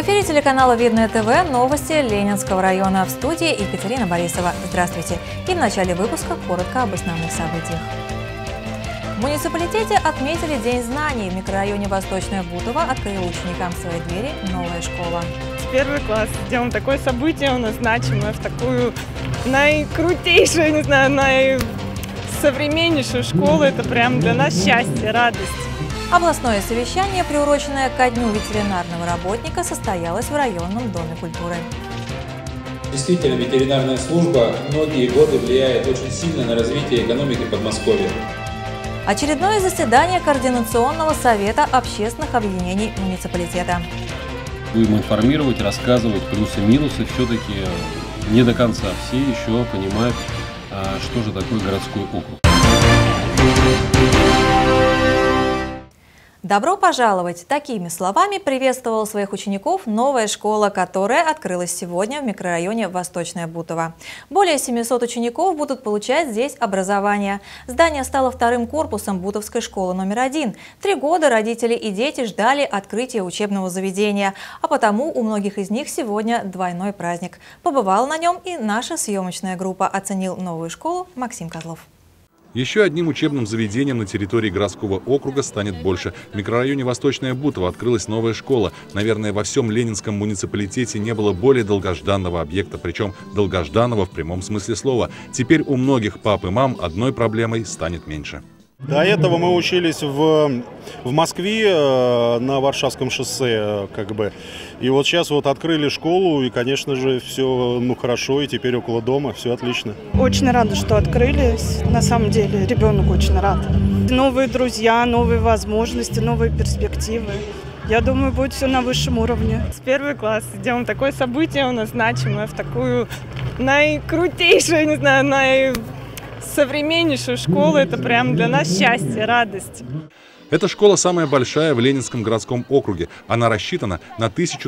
В эфире телеканала Видное ТВ новости Ленинского района. В студии Екатерина Борисова. Здравствуйте. И в начале выпуска коротко об основных событиях. В муниципалитете отметили День знаний. В микрорайоне Восточное Бутово открыла ученикам свои двери новая школа. Первый класс. Делаем такое событие у нас значимое, в такую наикрутейшую, не знаю, наисовременнейшую школу. Это прям для нас счастье, радость. Областное совещание, приуроченное ко Дню ветеринарного работника, состоялось в районном доме культуры. Действительно, ветеринарная служба многие годы влияет очень сильно на развитие экономики Подмосковья. Очередное заседание Координационного совета общественных объединений муниципалитета. Будем информировать, рассказывать плюсы-минусы. Все-таки не до конца все еще понимают, что же такое городской округ. Добро пожаловать! Такими словами приветствовала своих учеников новая школа, которая открылась сегодня в микрорайоне Восточное Бутово. Более 700 учеников будут получать здесь образование. Здание стало вторым корпусом Бутовской школы номер 1. 3 года родители и дети ждали открытия учебного заведения, а потому у многих из них сегодня двойной праздник. Побывала на нем и наша съемочная группа. Оценил новую школу Максим Козлов. Еще одним учебным заведением на территории городского округа станет больше. В микрорайоне Восточное Бутово открылась новая школа. Наверное, во всем Ленинском муниципалитете не было более долгожданного объекта, причем долгожданного в прямом смысле слова. Теперь у многих пап и мам одной проблемой станет меньше. До этого мы учились в Москве на Варшавском шоссе, И вот сейчас вот открыли школу, и, конечно же, все хорошо, и теперь около дома, все отлично. Очень рада, что открылись. На самом деле, ребенок очень рад. Новые друзья, новые возможности, новые перспективы. Я думаю, будет все на высшем уровне. С первый класс делаем такое событие у нас значимое, в такую наикрутейшую, не знаю, современнейшую школу. Это прям для нас счастье, радость. Эта школа самая большая в Ленинском городском округе. Она рассчитана на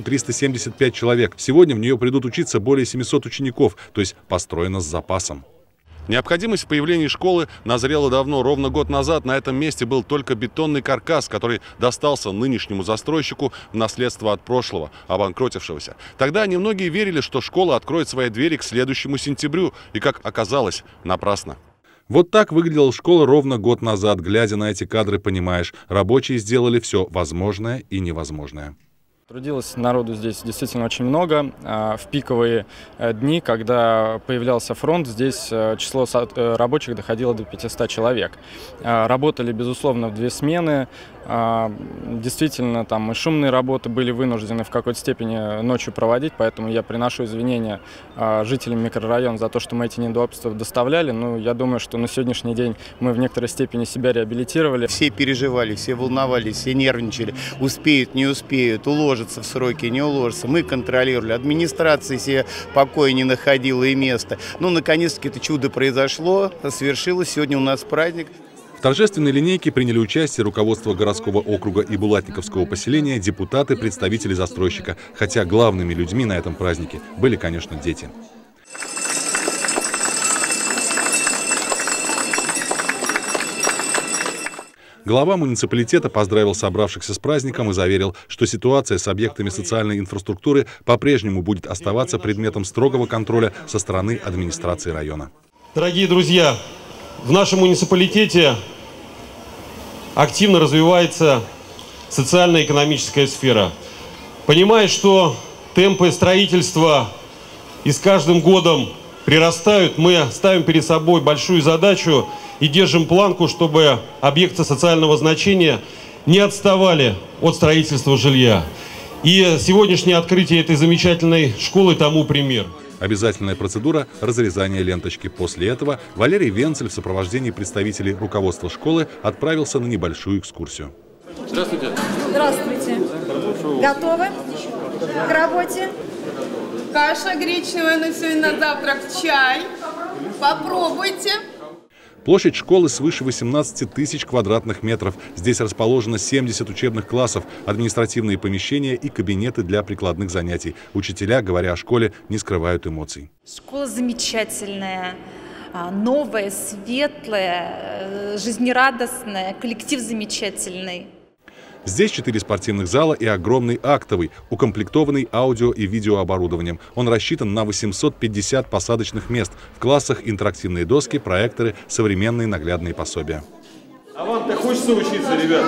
1375 человек. Сегодня в нее придут учиться более 700 учеников, то есть построена с запасом. Необходимость в появлении школы назрела давно. Ровно год назад на этом месте был только бетонный каркас, который достался нынешнему застройщику в наследство от прошлого, обанкротившегося. Тогда немногие верили, что школа откроет свои двери к следующему сентябрю. И, как оказалось, напрасно. Вот так выглядела школа ровно год назад. Глядя на эти кадры, понимаешь, рабочие сделали все возможное и невозможное. Трудилось народу здесь действительно очень много. В пиковые дни, когда появлялся фронт, здесь число рабочих доходило до 500 человек. Работали, безусловно, в 2 смены. Действительно, там и шумные работы были вынуждены в какой-то степени ночью проводить, поэтому я приношу извинения жителям микрорайона за то, что мы эти неудобства доставляли. Но я думаю, что на сегодняшний день мы в некоторой степени себя реабилитировали. Все переживали, все волновались, все нервничали. Успеют, не успеют, уложатся в сроки, не уложатся. Мы контролировали. Администрация себе покоя не находила и места. Ну, наконец-таки это чудо произошло, свершилось. Сегодня у нас праздник. В торжественной линейке приняли участие руководство городского округа и Булатниковского поселения, депутаты, представители застройщика. Хотя главными людьми на этом празднике были, конечно, дети. Глава муниципалитета поздравил собравшихся с праздником и заверил, что ситуация с объектами социальной инфраструктуры по-прежнему будет оставаться предметом строгого контроля со стороны администрации района. Дорогие друзья, в нашем муниципалитете активно развивается социально-экономическая сфера. Понимая, что темпы строительства и с каждым годом прирастают, мы ставим перед собой большую задачу и держим планку, чтобы объекты социального значения не отставали от строительства жилья. И сегодняшнее открытие этой замечательной школы тому пример. Обязательная процедура – разрезания ленточки. После этого Валерий Венцель в сопровождении представителей руководства школы отправился на небольшую экскурсию. Здравствуйте. Здравствуйте. Готовы к работе? Каша гречневая на сегодня на завтрак, чай. Попробуйте. Площадь школы свыше 18 тысяч квадратных метров. Здесь расположено 70 учебных классов, административные помещения и кабинеты для прикладных занятий. Учителя, говоря о школе, не скрывают эмоций. Школа замечательная, новая, светлая, жизнерадостная, коллектив замечательный. Здесь 4 спортивных зала и огромный актовый, укомплектованный аудио и видеооборудованием. Он рассчитан на 850 посадочных мест. В классах интерактивные доски, проекторы, современные наглядные пособия. А вам-то хочется учиться, ребят?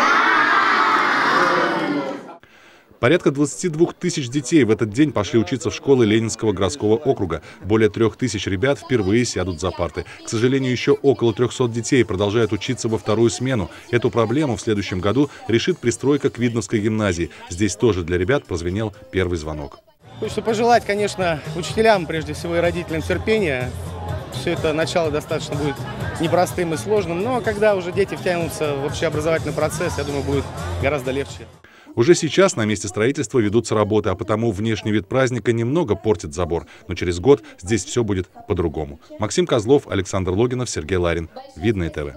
Порядка 22 тысяч детей в этот день пошли учиться в школы Ленинского городского округа. Более 3000 ребят впервые сядут за парты. К сожалению, еще около 300 детей продолжают учиться во вторую смену. Эту проблему в следующем году решит пристройка к Видновской гимназии. Здесь тоже для ребят прозвенел первый звонок. Хочется пожелать, конечно, учителям, прежде всего, и родителям терпения. Все это начало достаточно будет непростым и сложным, но когда уже дети втянутся в общеобразовательный процесс, я думаю, будет гораздо легче. Уже сейчас на месте строительства ведутся работы, а потому внешний вид праздника немного портит забор. Но через год здесь все будет по-другому. Максим Козлов, Александр Логинов, Сергей Ларин. Видное ТВ.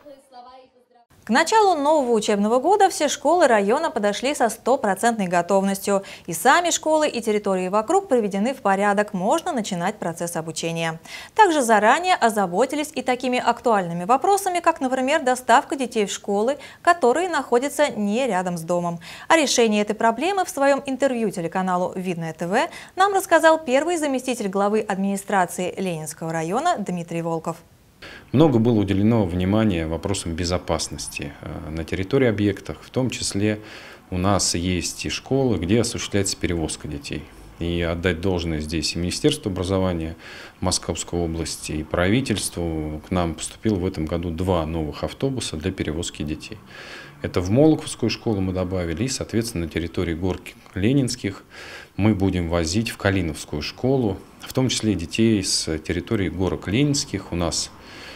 К началу нового учебного года все школы района подошли со 100% готовностью. И сами школы, и территории вокруг приведены в порядок. Можно начинать процесс обучения. Также заранее озаботились и такими актуальными вопросами, как, например, доставка детей в школы, которые находятся не рядом с домом. О решении этой проблемы в своем интервью телеканалу «Видное ТВ» нам рассказал первый заместитель главы администрации Ленинского района Дмитрий Волков. Много было уделено внимания вопросам безопасности на территории объектов, в том числе у нас есть и школы, где осуществляется перевозка детей. И отдать должное здесь и Министерству образования Московской области, и правительству. К нам поступило в этом году 2 новых автобуса для перевозки детей. Это в Молоковскую школу мы добавили, и, соответственно, на территории гор Ленинских мы будем возить в Калиновскую школу, в том числе и детей с территории горок Ленинских. У нас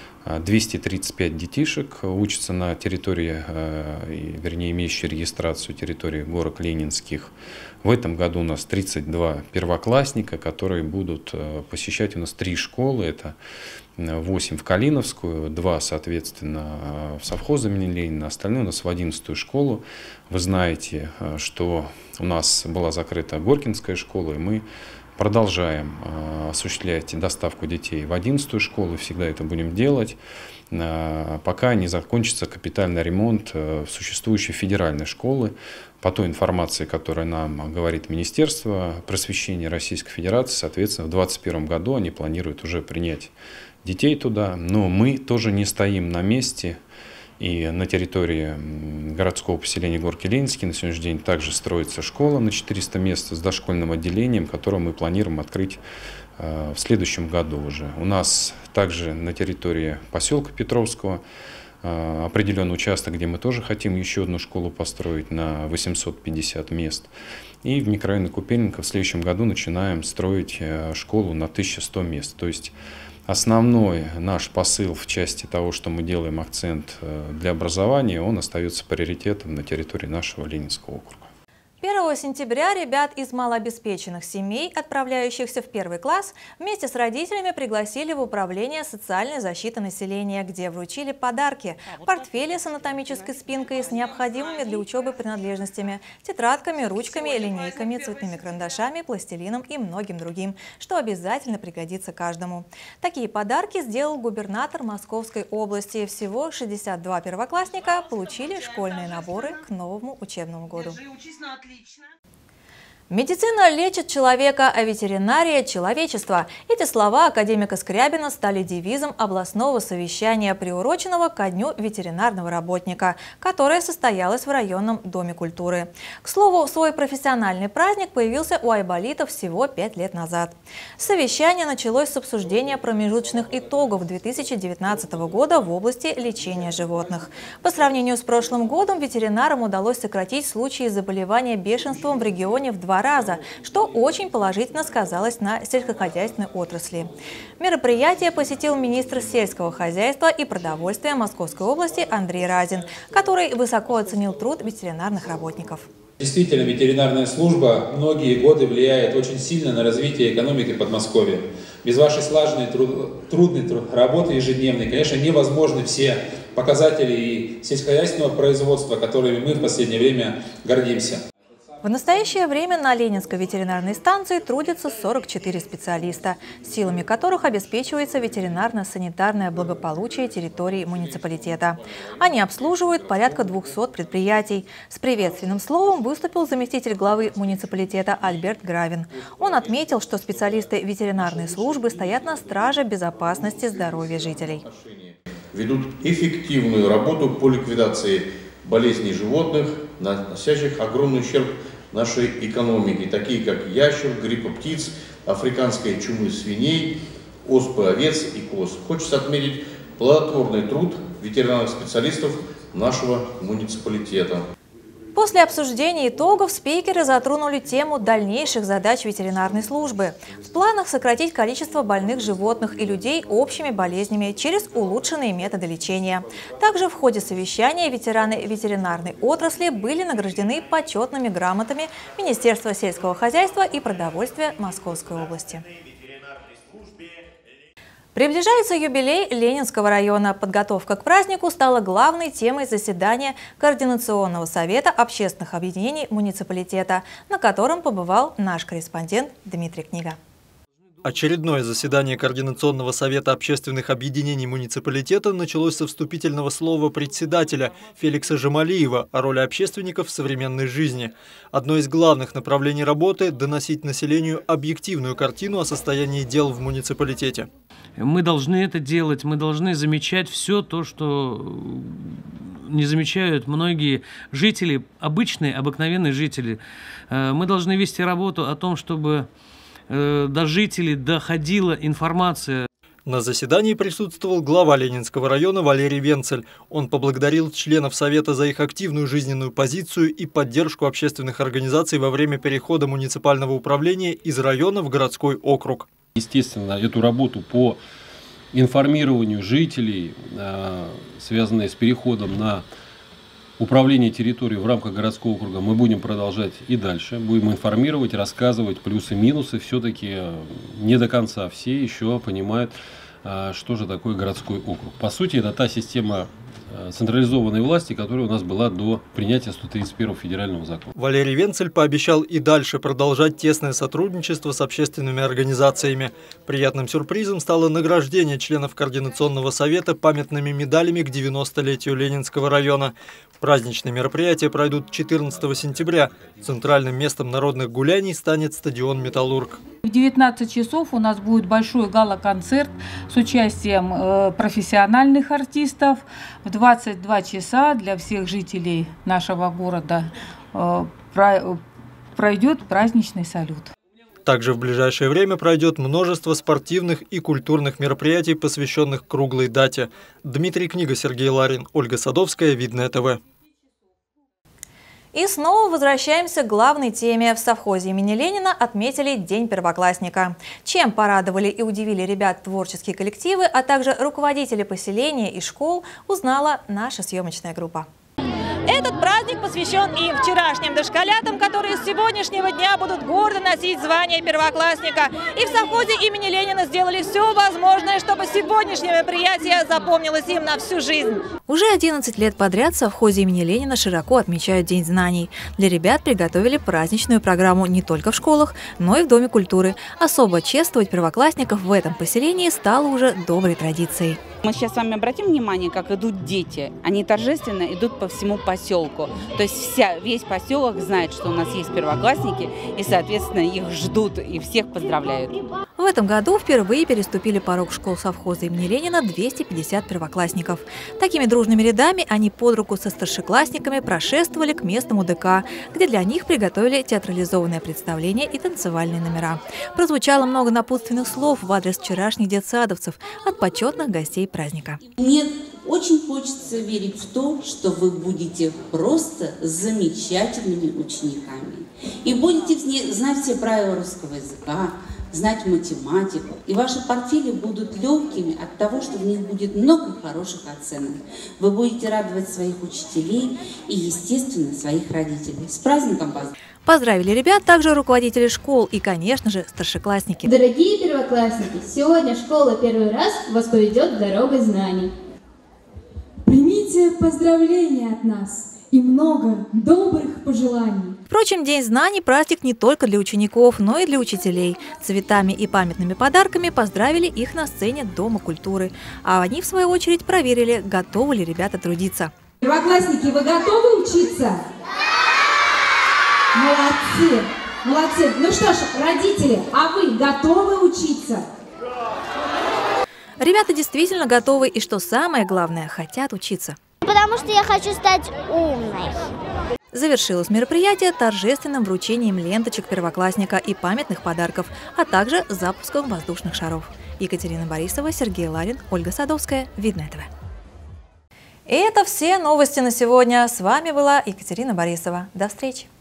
235 детишек учатся на территории, вернее, имеющей регистрацию территории горок Ленинских. В этом году у нас 32 первоклассника, которые будут посещать у нас 3 школы. Это 8 в Калиновскую, 2, соответственно, в совхоз имени Ленина, остальные у нас в 11-ю школу. Вы знаете, что у нас была закрыта Горкинская школа, и мы продолжаем осуществлять доставку детей в 11-ю школу, всегда это будем делать, пока не закончится капитальный ремонт существующей федеральной школы. По той информации, которая нам говорит Министерство просвещения Российской Федерации, соответственно, в 2021 году они планируют уже принять детей туда, но мы тоже не стоим на месте. И на территории городского поселения Горки Ленинские на сегодняшний день также строится школа на 400 мест с дошкольным отделением, которую мы планируем открыть в следующем году уже. У нас также на территории поселка Петровского определенный участок, где мы тоже хотим еще одну школу построить на 850 мест. И в микрорайоне Купельников в следующем году начинаем строить школу на 1100 мест. То есть основной наш посыл в части того, что мы делаем акцент для образования, он остается приоритетом на территории нашего Ленинского округа. 1 сентября ребят из малообеспеченных семей, отправляющихся в 1 класс, вместе с родителями пригласили в управление социальной защиты населения, где вручили подарки: портфели с анатомической спинкой с необходимыми для учебы принадлежностями, тетрадками, ручками, линейками, цветными карандашами, пластилином и многим другим, что обязательно пригодится каждому. Такие подарки сделал губернатор Московской области. Всего 62 первоклассника получили школьные наборы к новому учебному году. Медицина лечит человека, а ветеринария – человечество. Эти слова академика Скрябина стали девизом областного совещания, приуроченного ко Дню ветеринарного работника, которое состоялось в районном доме культуры. К слову, свой профессиональный праздник появился у айболитов всего 5 лет назад. Совещание началось с обсуждения промежуточных итогов 2019 года в области лечения животных. По сравнению с прошлым годом ветеринарам удалось сократить случаи заболевания бешенством в регионе в 2 раза, что очень положительно сказалось на сельскохозяйственной отрасли. Мероприятие посетил министр сельского хозяйства и продовольствия Московской области Андрей Разин, который высоко оценил труд ветеринарных работников. Действительно, ветеринарная служба многие годы влияет очень сильно на развитие экономики Подмосковья. Без вашей слаженной, трудной работы ежедневной, конечно, невозможны все показатели и сельскохозяйственного производства, которыми мы в последнее время гордимся. В настоящее время на Ленинской ветеринарной станции трудятся 44 специалиста, силами которых обеспечивается ветеринарно-санитарное благополучие территории муниципалитета. Они обслуживают порядка 200 предприятий. С приветственным словом выступил заместитель главы муниципалитета Альберт Гравин. Он отметил, что специалисты ветеринарной службы стоят на страже безопасности здоровья жителей. Ведут эффективную работу по ликвидации болезней животных, наносящих огромный ущерб нашей экономике, такие как ящер, гриппа птиц, африканской чумы свиней, оспы овец и коз. Хочется отметить плодотворный труд ветеринарных специалистов нашего муниципалитета. После обсуждения итогов спикеры затронули тему дальнейших задач ветеринарной службы. В планах сократить количество больных животных и людей общими болезнями через улучшенные методы лечения. Также в ходе совещания ветераны ветеринарной отрасли были награждены почетными грамотами Министерства сельского хозяйства и продовольствия Московской области. Приближается юбилей Ленинского района. Подготовка к празднику стала главной темой заседания Координационного совета общественных объединений муниципалитета, на котором побывал наш корреспондент Дмитрий Книга. Очередное заседание Координационного совета общественных объединений муниципалитета началось со вступительного слова председателя Феликса Жамалиева о роли общественников в современной жизни. Одно из главных направлений работы – доносить населению объективную картину о состоянии дел в муниципалитете. Мы должны это делать, мы должны замечать все то, что не замечают многие жители, обыкновенные жители. Мы должны вести работу о том, чтобы до жителей доходила информация. На заседании присутствовал глава Ленинского района Валерий Венцель. Он поблагодарил членов Совета за их активную жизненную позицию и поддержку общественных организаций во время перехода муниципального управления из района в городской округ. Естественно, эту работу по информированию жителей, связанную с переходом на управление территорией в рамках городского округа, мы будем продолжать и дальше. Будем информировать, рассказывать плюсы-минусы. Все-таки не до конца все еще понимают, что же такое городской округ. По сути, это та система централизованной власти, которая у нас была до принятия 131 федерального закона. Валерий Венцель пообещал и дальше продолжать тесное сотрудничество с общественными организациями. Приятным сюрпризом стало награждение членов Координационного совета памятными медалями к 90-летию Ленинского района. Праздничные мероприятия пройдут 14 сентября. Центральным местом народных гуляний станет стадион «Металлург». В 19 часов у нас будет большой гала-концерт с участием профессиональных артистов. В 22 часа для всех жителей нашего города пройдет праздничный салют. Также в ближайшее время пройдет множество спортивных и культурных мероприятий, посвященных круглой дате. Дмитрий Книга, Сергей Ларин, Ольга Садовская, Видное ТВ. И снова возвращаемся к главной теме. В совхозе имени Ленина отметили День первоклассника. Чем порадовали и удивили ребят творческие коллективы, а также руководители поселения и школ, узнала наша съемочная группа. Этот праздник посвящен и вчерашним дошколятам, которые с сегодняшнего дня будут гордо носить звание первоклассника. И в совхозе имени Ленина сделали все возможное, чтобы сегодняшнее мероприятие запомнилось им на всю жизнь. Уже 11 лет подряд в совхозе имени Ленина широко отмечают День знаний. Для ребят приготовили праздничную программу не только в школах, но и в Доме культуры. Особо чествовать первоклассников в этом поселении стало уже доброй традицией. Мы сейчас с вами обратим внимание, как идут дети. Они торжественно идут по всему поселку. То есть весь поселок знает, что у нас есть первоклассники, и, соответственно, их ждут и всех поздравляют. В этом году впервые переступили порог школ совхоза имени Ленина 250 первоклассников. Такими дружными рядами они под руку со старшеклассниками прошествовали к местному ДК, где для них приготовили театрализованное представление и танцевальные номера. Прозвучало много напутственных слов в адрес вчерашних детсадовцев от почетных гостей праздника. Мне очень хочется верить в то, что вы будете просто замечательными учениками и будете знать все правила русского языка, знать математику, и ваши портфели будут легкими от того, что в них будет много хороших оценок. Вы будете радовать своих учителей и, естественно, своих родителей. С праздником вас! Поздравили ребят также руководители школ и, конечно же, старшеклассники. Дорогие первоклассники, сегодня школа первый раз вас поведет дорогой знаний. Примите поздравления от нас и много добрых пожеланий. Впрочем, День знаний – праздник не только для учеников, но и для учителей. Цветами и памятными подарками поздравили их на сцене Дома культуры. А они, в свою очередь, проверили, готовы ли ребята трудиться. Первоклассники, вы готовы учиться? Молодцы! Молодцы! Ну что ж, родители, а вы готовы учиться? Ребята действительно готовы и, что самое главное, хотят учиться. Потому что я хочу стать умной. Завершилось мероприятие торжественным вручением ленточек первоклассника и памятных подарков, а также запуском воздушных шаров. Екатерина Борисова, Сергей Ларин, Ольга Садовская, Видное ТВ. И это все новости на сегодня. С вами была Екатерина Борисова. До встречи!